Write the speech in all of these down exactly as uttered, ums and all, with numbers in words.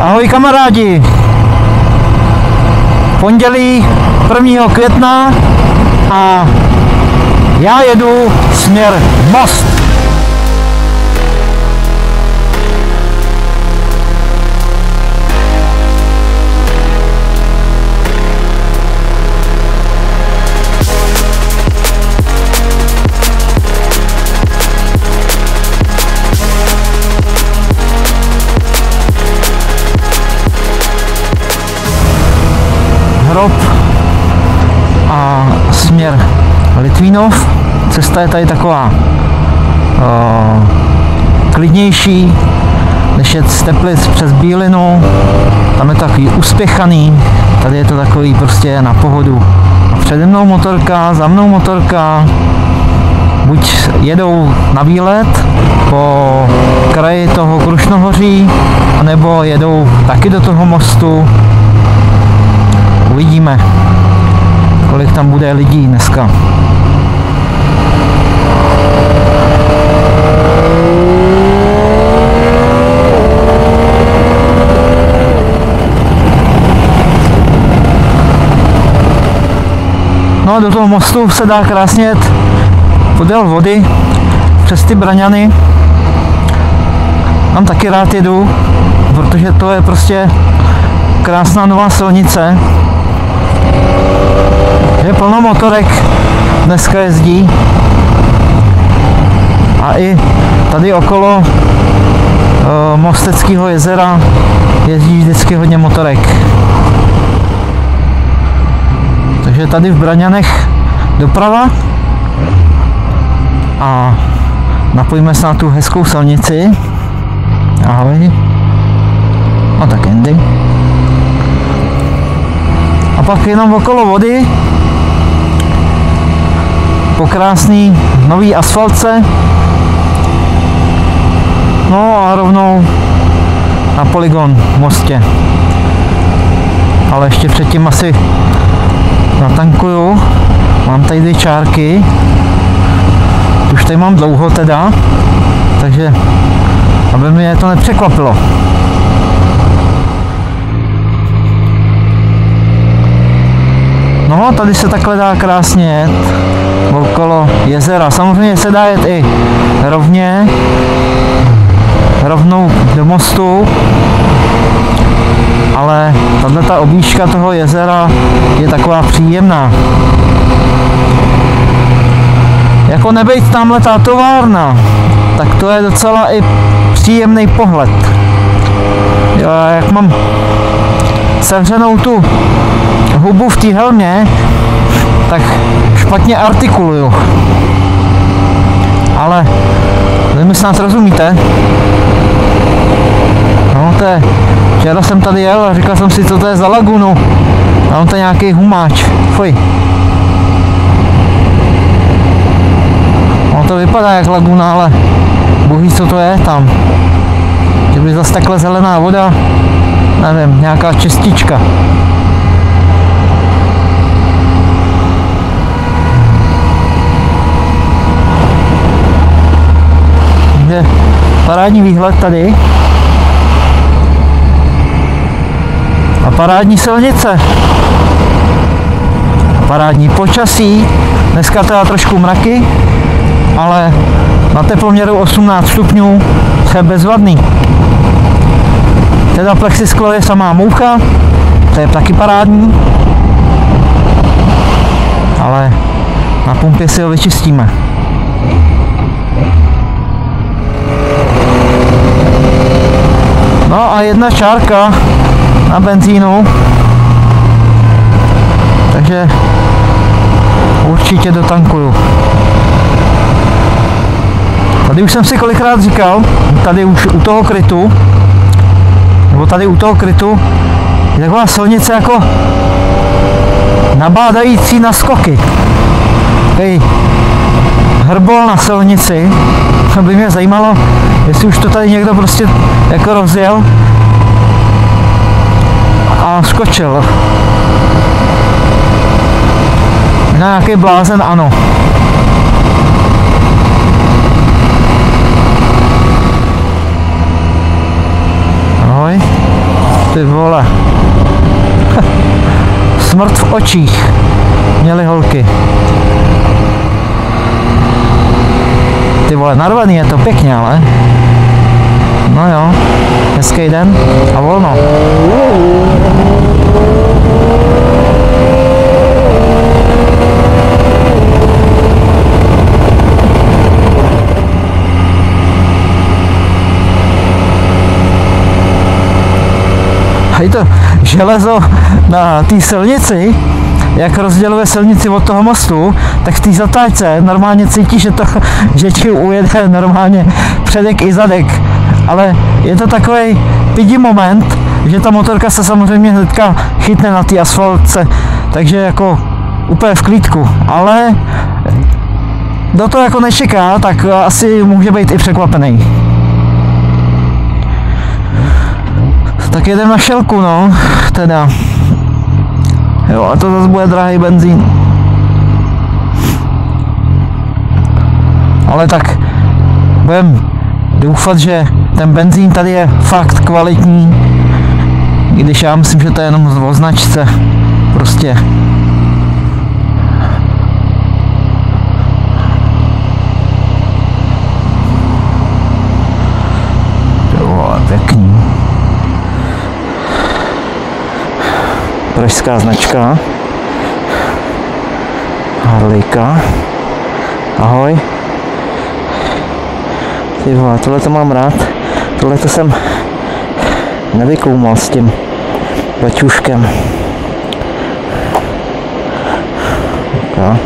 Ahoj kamarádi, pondělí prvního května a já jedu směr Most. Hrob a směr Litvínov. Cesta je tady taková uh, klidnější, než jet z Teplic přes Bílinu. Tam je to takový uspěchaný, tady je to takový prostě na pohodu. A přede mnou motorka, za mnou motorka, buď jedou na výlet po kraji toho Krušnohoří, anebo jedou taky do toho mostu. Uvidíme, kolik tam bude lidí dneska. No a do toho mostu se dá krásně jet podél vody přes ty Braňany. Tam taky rád jedu, protože to je prostě krásná nová silnice. Je plno motorek dneska jezdí a i tady okolo e, Mosteckého jezera jezdí vždycky hodně motorek. Takže tady v Braňanech doprava a napojíme se na tu hezkou silnici. Ahoj. No tak Andy. A pak jenom okolo vody po krásný nový asfaltce, no a rovnou na polygon v Mostě. Ale ještě předtím asi natankuju, mám tady dvě čárky, už tady mám dlouho teda, takže aby mě to nepřekvapilo. No, tady se takhle dá krásně jet okolo jezera. Samozřejmě se dá jet i rovně, rovnou do mostu, ale tato objížďka toho jezera je taková příjemná. Jako nebejt tamhle ta továrna, tak to je docela i příjemný pohled. Jo, jak mám sevřenou tu hubu v té helmě, tak špatně artikuluju. Ale vy mi snad rozumíte. No to je, včera jsem tady jel a říkal jsem si, co to je za lagunu. A on to je nějaký humáč. Fuj. No to vypadá jak laguna, ale Bůh ví, co to je tam. Že by zase takhle zelená voda, nevím, nějaká čistička. Je parádní výhled tady a parádní silnice a parádní počasí. Dneska teda trošku mraky, ale na teploměru osmnáct stupňů je bezvadný. Teda plexisklo je samá moucha, to je taky parádní, ale na pumpě si ho vyčistíme. No a jedna čárka na benzínu, takže určitě dotankuju. Tady už jsem si kolikrát říkal, tady už u toho krytu, nebo tady u toho krytu, je taková silnice jako nabádající na skoky. Hej, hrbol na silnici, to by mě zajímalo, jestli už to tady někdo prostě jako rozjel a skočil. Na nějaký blázen, ano. Ahoj. vole. Smrt v očích měly holky. Ty vole, narvaný je to pěkně, ale. No jo, hezký den a volno. A i to železo na té silnici, jak rozděluje silnici od toho mostu, tak v té zatáčce normálně cítíš, že, to, že ti ujede normálně předek i zadek. Ale je to takový pidi moment, že ta motorka se samozřejmě hnedka chytne na té asfaltce, takže jako úplně v klídku. Ale kdo to jako nečeká, tak asi může být i překvapený. Tak jedeme na šelku, no, teda. Jo, a to zase bude drahý benzín. Ale tak budem doufat, že ten benzín tady je fakt kvalitní, i když já myslím, že to je jenom o značce. Prostě. Jo, pěkný. Pražská značka. Harleyka. Ahoj. Ty vole, tohle to mám rád. Tohle to jsem nevykoumal s tím baťuškem. Okay.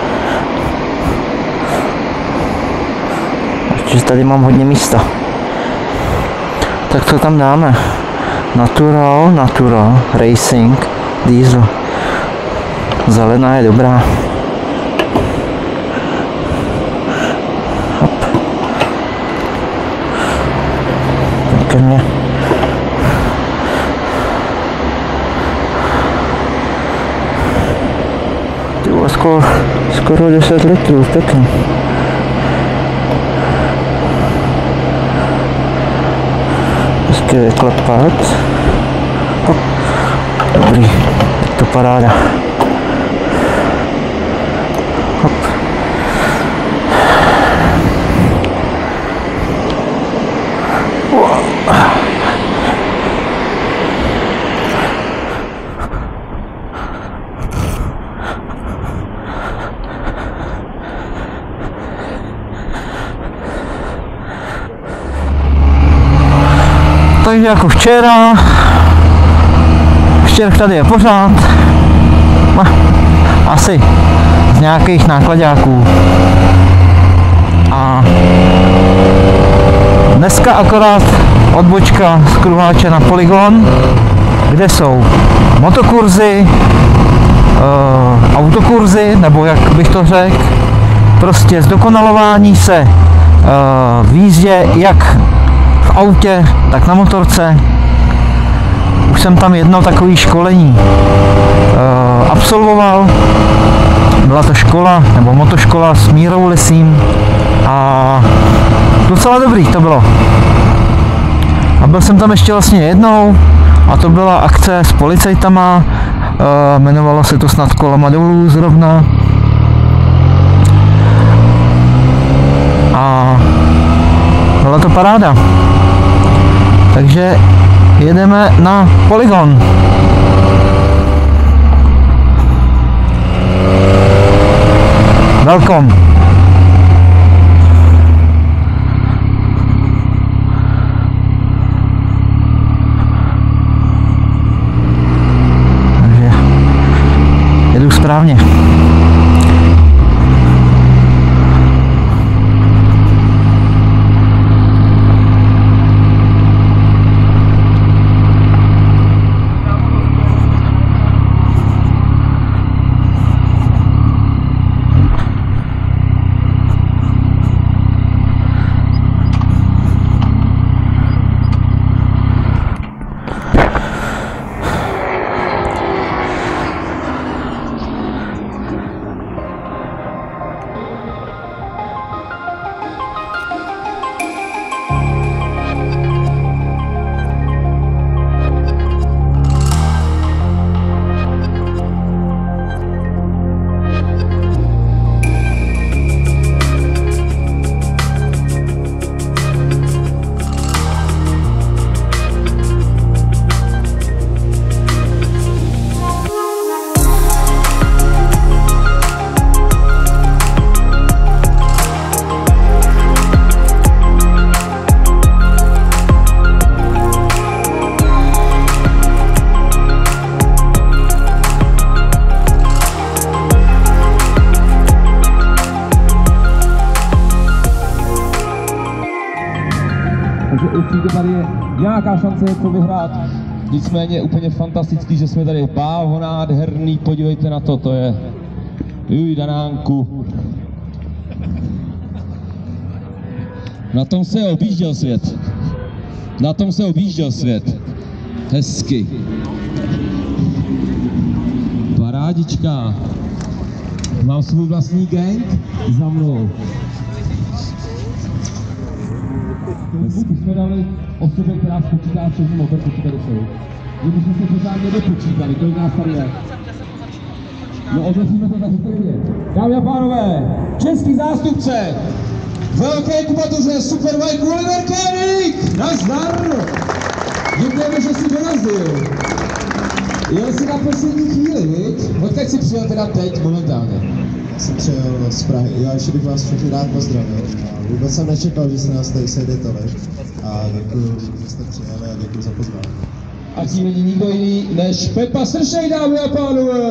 Takže tady mám hodně místa. Tak to tam dáme. Natural, Natural, Racing, Diesel. Zelená je dobrá. Hop. Pěkně. Ty vole, skoro, skoro deset litrů, pěkně. Hezky vyklepat. Hop. Dobrý, to paráda. Hop. Takže jako včera, včera tady je pořád, asi z nějakých nákladáků. A dneska akorát odbočka z Kruháče na Polygon, kde jsou motokurzy, e, autokurzy, nebo jak bych to řekl, prostě zdokonalování se e, v jízdě jak v autě, tak na motorce. Už jsem tam jedno takové školení e, absolvoval. Byla to škola, nebo motoškola s Mírou Lisím a docela dobrý to bylo. A byl jsem tam ještě vlastně jednou a to byla akce s policajtama, e, jmenovalo se to snad Kolama dolů zrovna. A byla to paráda. Takže jedeme na Polygon. Welcome. Takže jedu správně. určitě tady je nějaká šance to vyhrát. Nicméně úplně fantastický, že jsme tady báho nádherný, podívejte na to, to je Juj, Danánku. Na tom se objížděl svět. Na tom se objížděl svět. Hezky. Parádička. Mám svůj vlastní gang za mnou. Hezky jsme dali osobě, která spočítá všechny motorky, co tady jsou. My jsme se pořádně dopočítali, kolik nás tady je. No odnesíme to tak stejně. Dámy a pánové, český zástupce velké kubatuře Superbike Oliver Koenig! Nazdar! Děkujeme, že jsi dorazil. Jel jsi na poslední chvíli, viď? Odkud jsi přijel teda teď, momentálně? Já jsem přijel z Prahy. Já ještě bych vás všechny rád pozdravil. A vůbec jsem nečekal, že se nás tady sejde tolik. A děkuji, že jste přijeli a děkuji za pozvání. A tím není nikdo jiný než Pepa Sršej, dámy a pánové!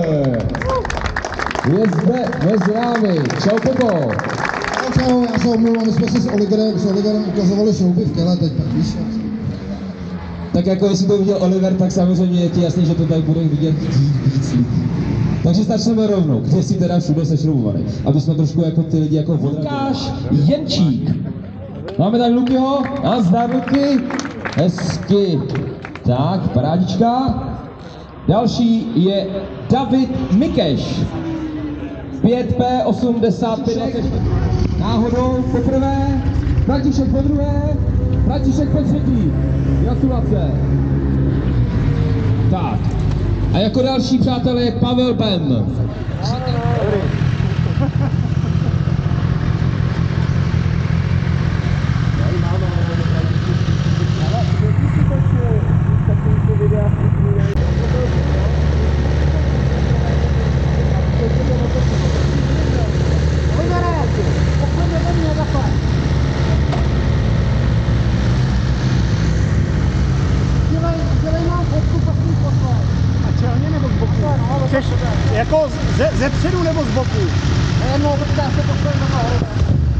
Je zde mezi námi. Čau, Pepo! Čau, já se omlouvám, my jsme si s Oliverem, s Oliverem ukazovali šouby v těle, teď tak víš. Tak jako jestli to viděl Oliver, tak samozřejmě je ti jasný, že to tady bude vidět víc lidí. Takže začneme rovnou, kde si teda všude sešroubovaný, aby jsme trošku jako ty lidi jako Lukáš Jenčík. Máme tady Lukyho, a zdar Luky, hezky. Tak, parádička. Další je David Mikeš. pět P osmdesát pět. Náhodou poprvé, František po druhé, František po třetí. Gratulace. Tak. A jako další přátelé je Pavel Bem. Jako ze, ze předu nebo z boku? Ne, no, protože já se postavím na nahoru.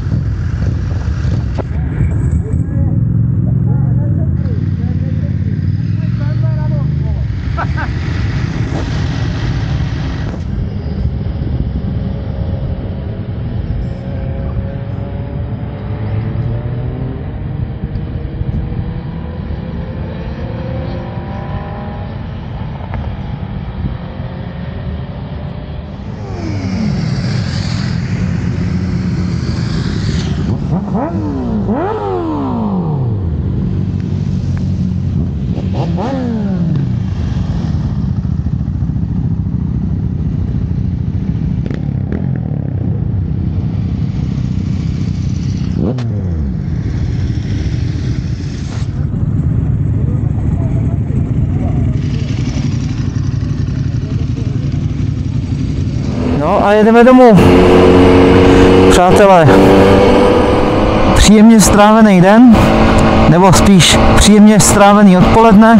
No a jedeme domů. Přátelé, příjemně strávený den, nebo spíš příjemně strávený odpoledne.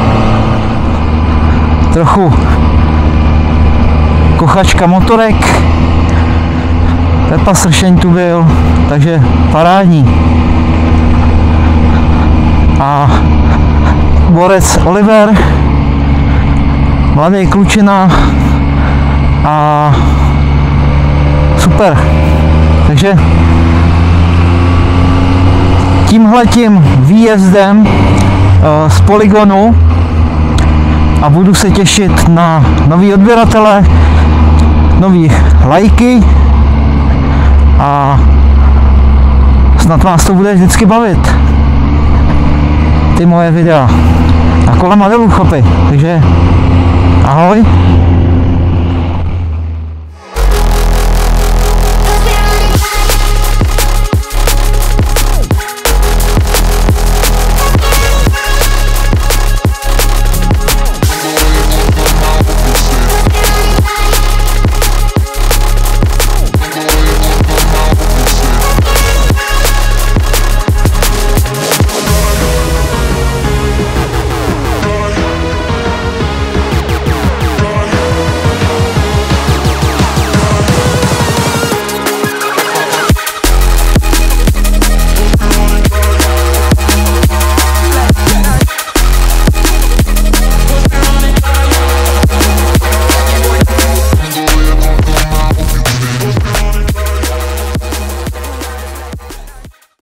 Trochu kochačka motorek. Pepa Sršeň tu byl, takže parádní. A borec Oliver, mladý klučina a super. Takže tímhletím výjezdem z polygonu a budu se těšit na nový odběratele, nový lajky a snad vás to bude vždycky bavit, ty moje videa a kolem modelů chlapi, takže ahoj.